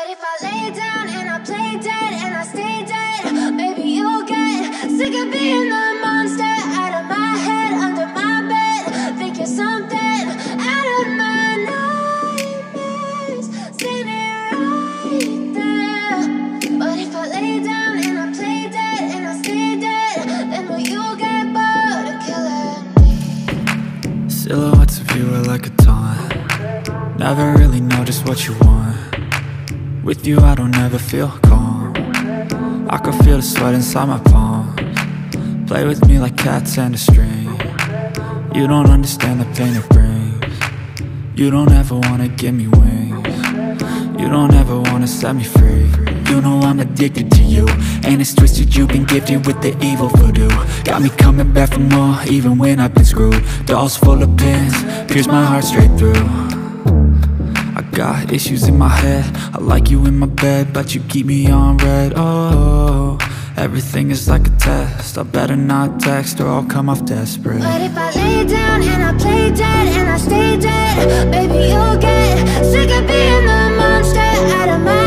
But if I lay down and I play dead and I stay dead, maybe you'll get sick of being the monster out of my head, under my bed. Think you're something out of my nightmares, standing right there. But if I lay down and I play dead and I stay dead, then will you get bored of killing me? Silhouettes of you are like a taunt. Never really know just what you want. With you I don't ever feel calm. I can feel the sweat inside my palms. Play with me like cats and a string. You don't understand the pain it brings. You don't ever wanna give me wings. You don't ever wanna set me free. You know I'm addicted to you, and it's twisted, you've been gifted with the evil voodoo. Got me coming back for more, even when I've been screwed. Dolls full of pins, pierce my heart straight through. I got issues in my head, I like you in my bed, but you keep me on red. Oh, everything is like a test, I better not text or I'll come off desperate. But if I lay down and I play dead and I stay dead, baby you'll get sick of being the monster out of my